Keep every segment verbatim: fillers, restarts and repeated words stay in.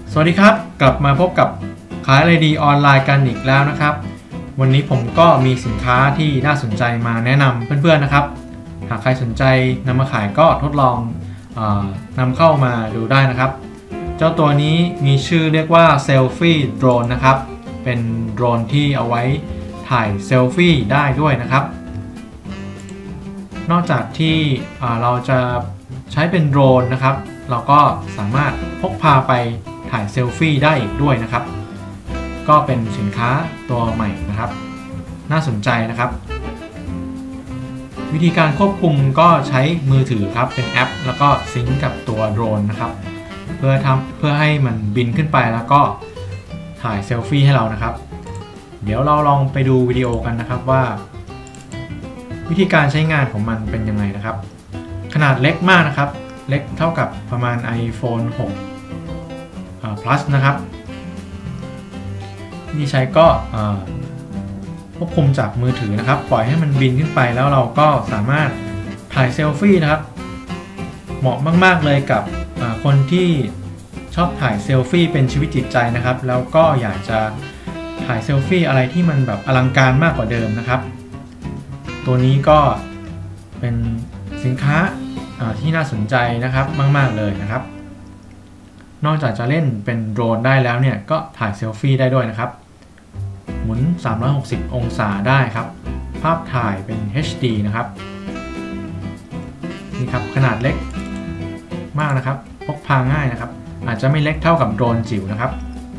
สวัสดีครับกลับมาพบกับขายอะไรดีออนไลน์กันอีกแล้วนะครับวันนี้ผมก็มีสินค้าที่น่าสนใจมาแนะนำเพื่อนๆนะครับหากใครสนใจนำมาขายก็ทดลองเออนำเข้ามาดูได้นะครับเจ้าตัวนี้มีชื่อเรียกว่าเซลฟี่โดรนนะครับเป็นโดรนที่เอาไว้ถ่ายเซลฟี่ได้ด้วยนะครับนอกจากที่เราจะใช้เป็นโดรนนะครับเราก็สามารถพกพาไปถ่ายเซลฟี่ได้อีกด้วยนะครับก็เป็นสินค้าตัวใหม่นะครับน่าสนใจนะครับวิธีการควบคุมก็ใช้มือถือครับเป็นแอปแล้วก็ซิงก์กับตัวโดรนนะครับเพื่อทำเพื่อให้มันบินขึ้นไปแล้วก็ถ่ายเซลฟี่ให้เรานะครับเดี๋ยวเราลองไปดูวิดีโอกันนะครับว่าวิธีการใช้งานของมันเป็นยังไงนะครับขนาดเล็กมากนะครับเล็กเท่ากับประมาณ iPhone หก Plus นะครับที่ใช้ก็ควบคุมจากมือถือนะครับปล่อยให้มันบินขึ้นไปแล้วเราก็สามารถถ่ายเซลฟี่นะครับเหมาะมากๆเลยกับคนที่ชอบถ่ายเซลฟี่เป็นชีวิตจิตใจนะครับแล้วก็อยากจะถ่ายเซลฟี่อะไรที่มันแบบอลังการมากกว่าเดิมนะครับตัวนี้ก็เป็นสินค้าที่น่าสนใจนะครับมากๆเลยนะครับนอกจากจะเล่นเป็นโดรนได้แล้วเนี่ยก็ถ่ายเซลฟี่ได้ด้วยนะครับหมุนสามร้อยหกสิบองศาได้ครับภาพถ่ายเป็น เอช ดี นะครับนี่ครับขนาดเล็กมากนะครับพกพาง่ายนะครับอาจจะไม่เล็กเท่ากับโดรนจิ๋วนะครับ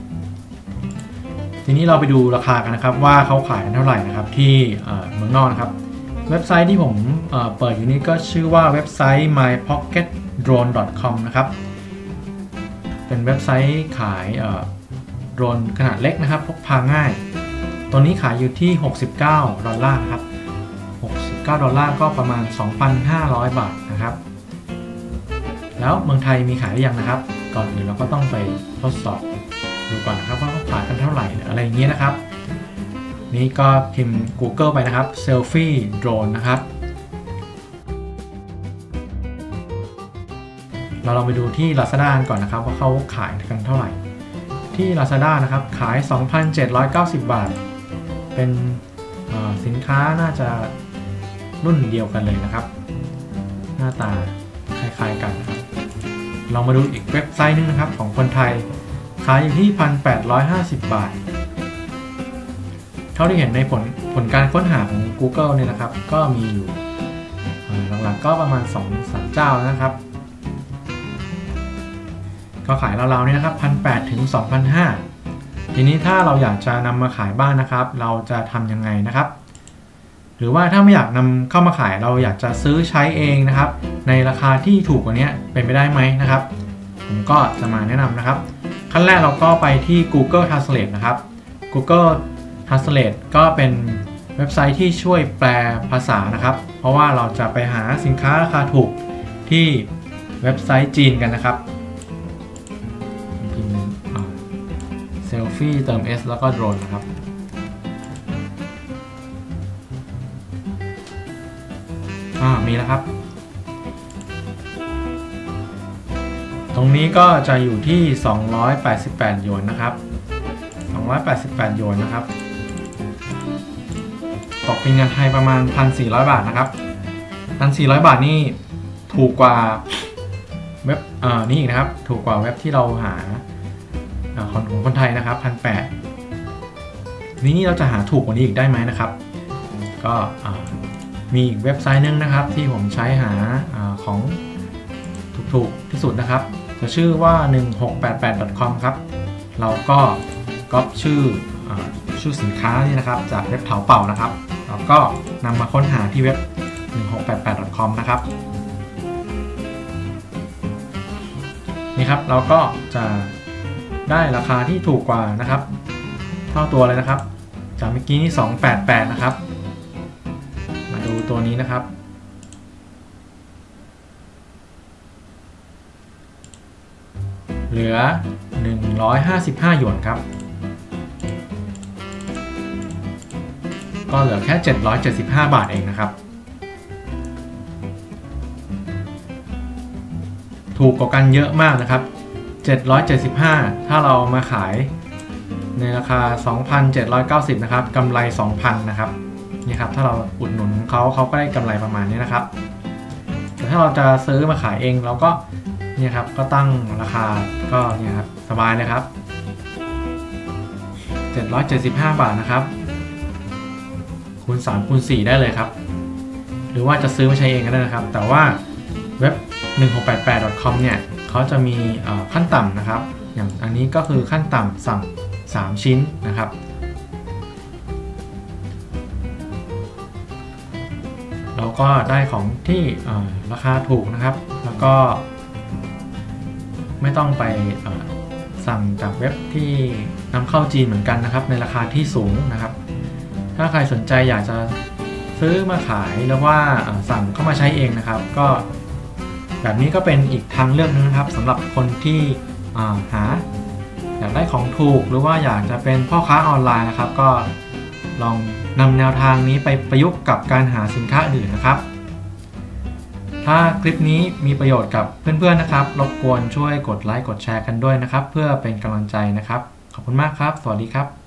ทีนี้เราไปดูราคากันนะครับว่าเขาขายกันเท่าไหร่นะครับที่เมืองนอกนะครับเว็บไซต์ที่ผมเเปิดอยู่นี้ก็ชื่อว่าเว็บไซต์ my pocket drone dot com นะครับเป็นเว็บไซต์ขายโดรนขนาดเล็กนะครับพกพาง่ายตัวนี้ขายอยู่ที่หกสิบเก้าดอลลาร์ครับหกสิบเก้าดอลลาร์ก็ประมาณ สองพันห้าร้อย บาทนะครับแล้วเมืองไทยมีขายหรือยังนะครับก่อนอื่นเราก็ต้องไปทดสอบดูก่อนนะครับว่าเขาขายกันเท่าไหร่หรืออะไรอย่างเงี้ยนะครับนี่ก็พิมพ์ Google ไปนะครับ Selfie Drone นะครับเราลองไปดูที่ Lazada ก่อนนะครับว่าเขาขายกันเท่าไหร่ที่ Lazada นะครับขาย สองพันเจ็ดร้อยเก้าสิบ บาทเป็นสินค้าน่าจะรุ่นเดียวกันเลยนะครับหน้าตาคล้ายๆกันครับลองมาดูอีกเว็บไซต์นึงนะครับของคนไทยขายอยู่ที่ หนึ่งพันแปดร้อยห้าสิบ บาทเท่าที่เห็นในผลผลการค้นหาของ Google เนี่ยนะครับก็มีอยู่หลักๆก็ประมาณ สองถึงสาม เจ้านะครับก็ขายราวๆนี้นะครับ หนึ่งพันแปดร้อย ถึง สองพันห้าร้อย ทีนี้ถ้าเราอยากจะนำมาขายบ้านนะครับเราจะทำยังไงนะครับหรือว่าถ้าไม่อยากนำเข้ามาขายเราอยากจะซื้อใช้เองนะครับในราคาที่ถูกกว่านี้เป็นไปได้ไหมนะครับผมก็จะมาแนะนำนะครับขั้นแรกเราก็ไปที่ Google Translate นะครับ Google Translate ก็เป็นเว็บไซต์ที่ช่วยแปลภาษานะครับเพราะว่าเราจะไปหาสินค้าราคาถูกที่เว็บไซต์จีนกันนะครับเซลฟี่เติม S แล้วก็โดรนนะครับอ่ามีแล้วครับตรงนี้ก็จะอยู่ที่สองร้อยแปดสิบแปดหยวนนะครับสองร้อยแปดสิบแปดหยวนนะครับตกเป็นเงินไทยประมาณ หนึ่งพันสี่ร้อย บาทนะครับ หนึ่งพันสี่ร้อย บาทนี่ถูกกว่าเว็บเอ่อนี่นะครับถูกกว่าเว็บที่เราหาของของคนไทยนะครับ หนึ่งพันแปดร้อย นี้เราจะหาถูกกว่านี้อีกได้ไหมนะครับก็มีอีกเว็บไซต์นึงนะครับที่ผมใช้หาของถูกๆที่สุดนะครับจะชื่อว่า หนึ่งหกแปดแปด ดอท คอม ครับเราก็ก๊อปชื่อชื่อสินค้านี่นะครับจากเว็บเถาเป่านะครับแล้วก็นำมาค้นหาที่เว็บ หนึ่งหกแปดแปด ดอท คอม นะครับนี่ครับเราก็จะได้ราคาที่ถูกกว่านะครับเท่าตัวเลยนะครับจากเมื่อกี้นี่สองร้อยแปดสิบแปดนะครับมาดูตัวนี้นะครับเหลือหนึ่งร้อยห้าสิบห้าหยวนครับก็เหลือแค่เจ็ดร้อยเจ็ดสิบห้าบาทเองนะครับถูกกว่ากันเยอะมากนะครับเจ็ดร้อยเจ็ดสิบห้า ถ้าเรามาขายในราคา สองพันเจ็ดร้อยเก้าสิบ นะครับกำไร สองพัน นะครับนี่ครับถ้าเราอุดหนุนเขาเขาก็ได้กำไรประมาณนี้นะครับแต่ถ้าเราจะซื้อมาขายเองเราก็เนี่ยครับก็ตั้งราคาก็เนี่ยครับสบายเลยครับเจ็ดร้อยเจ็ดสิบห้า บาทนะครับคูณสามคูณสี่ได้เลยครับหรือว่าจะซื้อมาใช้เองก็ได้นะครับแต่ว่าเว็บหนึ่งหกแปดแปด ดอท คอม เนี่ยเขาจะมีขั้นต่ำนะครับอย่างอันนี้ก็คือขั้นต่ำสั่งสามชิ้นนะครับเราก็ได้ของที่ราคาถูกนะครับแล้วก็ไม่ต้องไปสั่งจากเว็บที่นำเข้าจีนเหมือนกันนะครับในราคาที่สูงนะครับถ้าใครสนใจอยากจะซื้อมาขายหรือว่าสั่งเข้ามาใช้เองนะครับก็แบบนี้ก็เป็นอีกทางเลือกนึงนะครับสำหรับคนที่หาอยากได้ของถูกหรือว่าอยากจะเป็นพ่อค้าออนไลน์นะครับก็ลองนำแนวทางนี้ไปประยุกต์กับการหาสินค้าอื่นนะครับถ้าคลิปนี้มีประโยชน์กับเพื่อนๆนะครับรบกวนช่วยกดไลค์กดแชร์กันด้วยนะครับเพื่อเป็นกำลังใจนะครับขอบคุณมากครับสวัสดีครับ